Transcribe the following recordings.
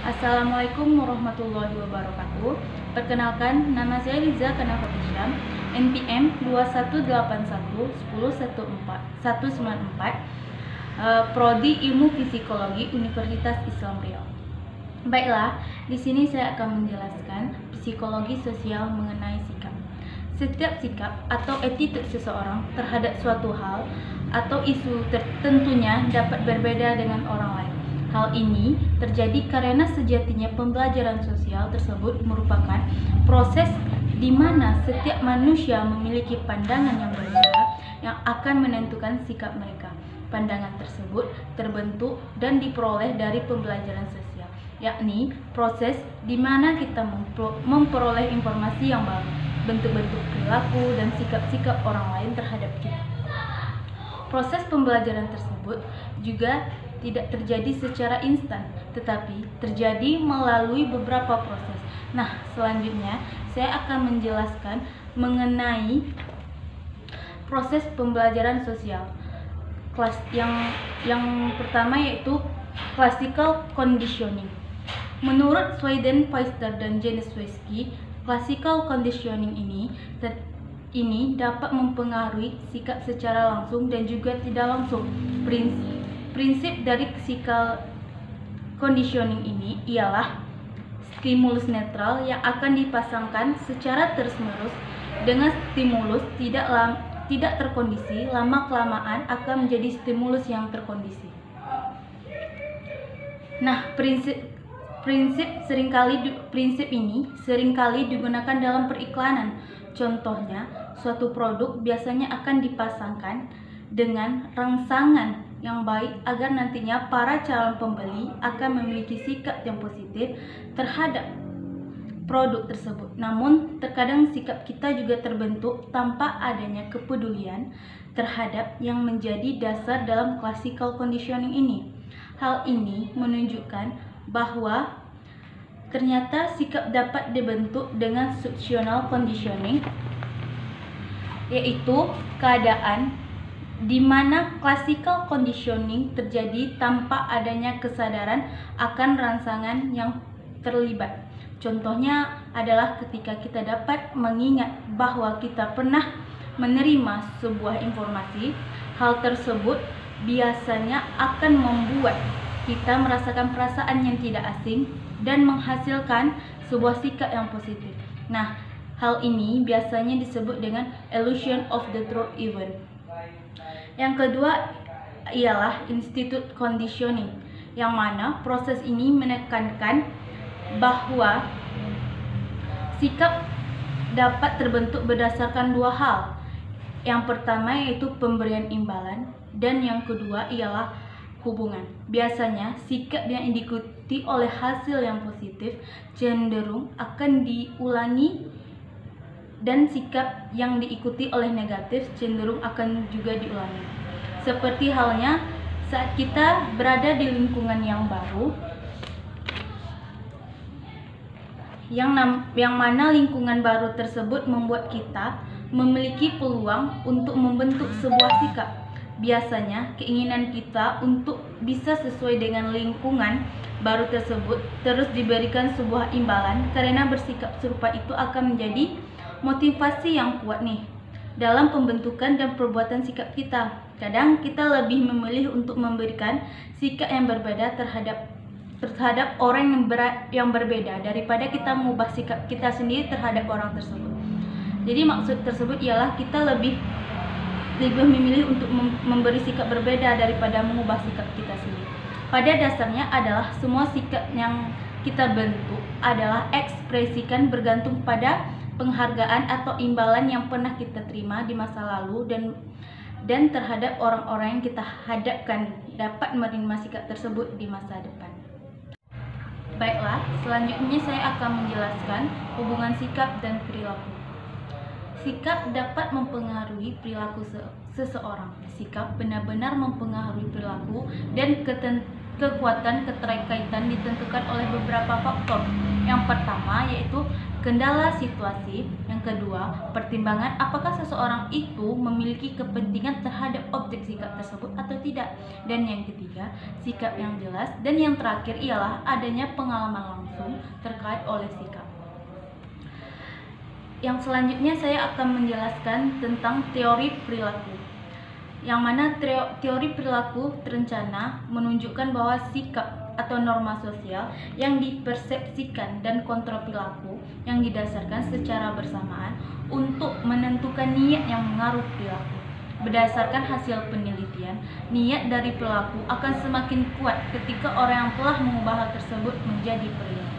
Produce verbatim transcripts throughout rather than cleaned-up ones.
Assalamualaikum warahmatullahi wabarakatuh. Perkenalkan, nama saya Liza Kanafat Isyam, N P M dua satu delapan satu satu nol satu sembilan empat, eh, Prodi Ilmu Psikologi Universitas Islam Riau. Baiklah, di sini saya akan menjelaskan psikologi sosial mengenai sikap. Setiap sikap atau attitude seseorang terhadap suatu hal atau isu tertentunya dapat berbeda dengan orang lain. Hal ini terjadi karena sejatinya pembelajaran sosial tersebut merupakan proses di mana setiap manusia memiliki pandangan yang berbeda yang akan menentukan sikap mereka. Pandangan tersebut terbentuk dan diperoleh dari pembelajaran sosial, yakni proses di mana kita memperoleh informasi yang baru, bentuk-bentuk perilaku dan sikap-sikap orang lain terhadap kita. Proses pembelajaran tersebut juga tidak terjadi secara instan, tetapi terjadi melalui beberapa proses. Nah, selanjutnya saya akan menjelaskan mengenai proses pembelajaran sosial. Kelas yang yang pertama yaitu classical conditioning. Menurut Sweden-Pfister dan Janiswski, classical conditioning ini ter ini dapat mempengaruhi sikap secara langsung dan juga tidak langsung. Prinsip Prinsip dari classical conditioning ini ialah stimulus netral yang akan dipasangkan secara terus-menerus dengan stimulus tidak lam, tidak terkondisi, lama-kelamaan akan menjadi stimulus yang terkondisi. Nah, prinsip prinsip seringkali prinsip ini seringkali digunakan dalam periklanan. Contohnya, suatu produk biasanya akan dipasangkan dengan rangsangan yang baik agar nantinya para calon pembeli akan memiliki sikap yang positif terhadap produk tersebut. Namun, terkadang sikap kita juga terbentuk tanpa adanya kepedulian terhadap yang menjadi dasar dalam classical conditioning ini. Hal ini menunjukkan bahwa ternyata sikap dapat dibentuk dengan situational conditioning, yaitu keadaan di mana classical conditioning terjadi tanpa adanya kesadaran akan rangsangan yang terlibat. Contohnya adalah ketika kita dapat mengingat bahwa kita pernah menerima sebuah informasi, hal tersebut biasanya akan membuat kita merasakan perasaan yang tidak asing dan menghasilkan sebuah sikap yang positif. Nah, hal ini biasanya disebut dengan illusion of the truth event. Yang kedua ialah institute conditioning, yang mana proses ini menekankan bahwa sikap dapat terbentuk berdasarkan dua hal. Yang pertama yaitu pemberian imbalan, dan yang kedua ialah hubungan. Biasanya sikap yang diikuti oleh hasil yang positif cenderung akan diulangi, dan sikap yang diikuti oleh negatif cenderung akan juga diulangi. Seperti halnya saat kita berada di lingkungan yang baru, yang, yang mana lingkungan baru tersebut membuat kita memiliki peluang untuk membentuk sebuah sikap. Biasanya keinginan kita untuk bisa sesuai dengan lingkungan baru tersebut terus diberikan sebuah imbalan, karena bersikap serupa itu akan menjadi motivasi yang kuat nih dalam pembentukan dan perbuatan sikap kita. Kadang kita lebih memilih untuk memberikan sikap yang berbeda terhadap terhadap orang yang, ber, yang berbeda daripada kita mengubah sikap kita sendiri terhadap orang tersebut. Jadi maksud tersebut ialah kita lebih lebih memilih untuk memberi sikap berbeda daripada mengubah sikap kita sendiri. Pada dasarnya adalah semua sikap yang kita bentuk adalah ekspresikan bergantung pada penghargaan atau imbalan yang pernah kita terima di masa lalu, dan dan terhadap orang-orang yang kita hadapkan dapat menerima sikap tersebut di masa depan. Baiklah, selanjutnya saya akan menjelaskan hubungan sikap dan perilaku. Sikap dapat mempengaruhi perilaku seseorang. Sikap benar-benar mempengaruhi perilaku, dan keten- kekuatan keterkaitan ditentukan oleh beberapa faktor. Yang pertama yaitu kendala situasi, yang kedua, pertimbangan apakah seseorang itu memiliki kepentingan terhadap objek sikap tersebut atau tidak. Dan yang ketiga, sikap yang jelas. Dan yang terakhir ialah adanya pengalaman langsung terkait oleh sikap. Yang selanjutnya saya akan menjelaskan tentang teori perilaku. Yang mana teori perilaku terencana menunjukkan bahwa sikap atau norma sosial yang dipersepsikan dan kontrol perilaku yang didasarkan secara bersamaan untuk menentukan niat yang mengaruh perilaku. Berdasarkan hasil penelitian, niat dari perilaku akan semakin kuat ketika orang yang telah mengubah hal tersebut menjadi perilaku.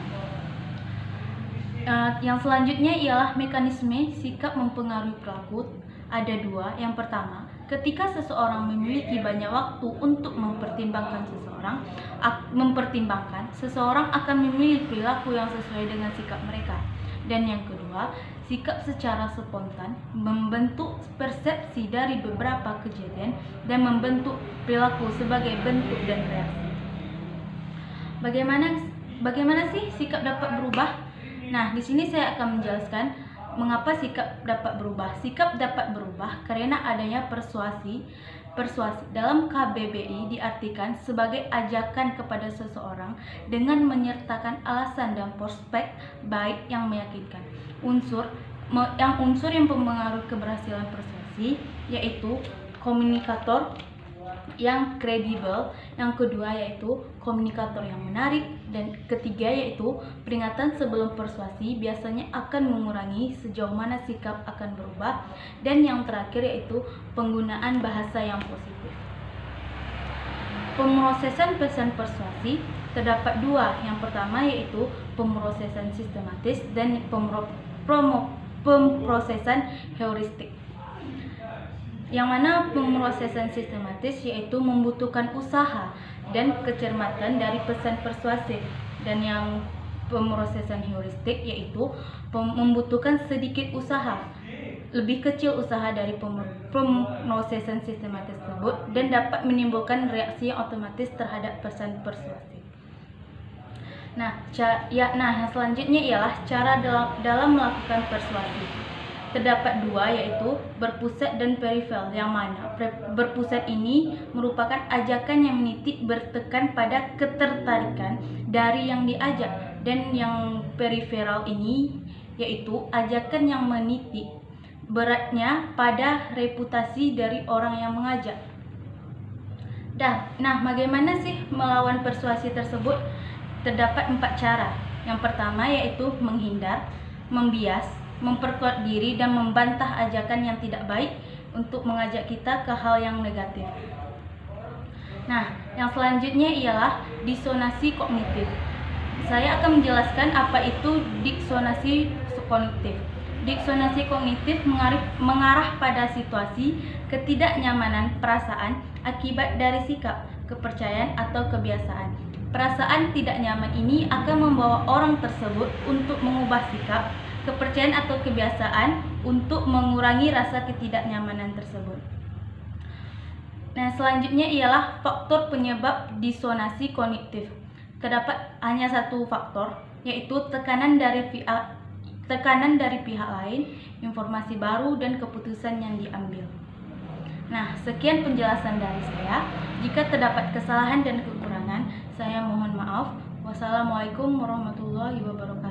Uh, yang selanjutnya ialah mekanisme sikap mempengaruhi perilaku. Ada dua. Yang pertama, ketika seseorang memiliki banyak waktu untuk mempertimbangkan seseorang, mempertimbangkan, seseorang akan memilih perilaku yang sesuai dengan sikap mereka. Dan yang kedua, sikap secara spontan membentuk persepsi dari beberapa kejadian dan membentuk perilaku sebagai bentuk dan reaksi. Bagaimana bagaimana sih sikap dapat berubah? Nah, di sini saya akan menjelaskan mengapa sikap dapat berubah. Sikap dapat berubah karena adanya persuasi. Persuasi dalam K B B I diartikan sebagai ajakan kepada seseorang dengan menyertakan alasan dan prospek baik yang meyakinkan. Unsur yang unsur yang mempengaruhi keberhasilan persuasi yaitu komunikator yang kredibel, yang kedua yaitu komunikator yang menarik, dan ketiga yaitu peringatan sebelum persuasi biasanya akan mengurangi sejauh mana sikap akan berubah, dan yang terakhir yaitu penggunaan bahasa yang positif. Pemrosesan pesan persuasi terdapat dua. Yang pertama yaitu pemrosesan sistematis dan pemro, promo, pemrosesan heuristik. Yang mana pemrosesan sistematis yaitu membutuhkan usaha dan kecermatan dari pesan persuasif, dan yang pemrosesan heuristik yaitu membutuhkan sedikit usaha, lebih kecil usaha dari pemrosesan sistematis tersebut dan dapat menimbulkan reaksi yang otomatis terhadap pesan persuasif. Nah, ya, nah yang selanjutnya ialah cara dalam, dalam melakukan persuasi. Terdapat dua yaitu berpusat dan perifer, yang mana berpusat ini merupakan ajakan yang menitik bertekan pada ketertarikan dari yang diajak, dan yang periferal ini yaitu ajakan yang menitik beratnya pada reputasi dari orang yang mengajak. Dah, nah bagaimana sih melawan persuasi tersebut? Terdapat empat cara. Yang pertama yaitu menghindar, membias, memperkuat diri, dan membantah ajakan yang tidak baik untuk mengajak kita ke hal yang negatif. Nah, yang selanjutnya ialah disonansi kognitif. Saya akan menjelaskan apa itu disonansi kognitif. Disonansi kognitif mengarah pada situasi ketidaknyamanan perasaan akibat dari sikap, kepercayaan, atau kebiasaan. Perasaan tidak nyaman ini akan membawa orang tersebut untuk mengubah sikap, kepercayaan, atau kebiasaan untuk mengurangi rasa ketidaknyamanan tersebut. Nah, selanjutnya ialah faktor penyebab disonansi kognitif. Terdapat hanya satu faktor, yaitu tekanan dari pihak tekanan dari pihak lain, informasi baru, dan keputusan yang diambil. Nah, sekian penjelasan dari saya. Jika terdapat kesalahan dan kekurangan, saya mohon maaf. Wassalamualaikum warahmatullahi wabarakatuh.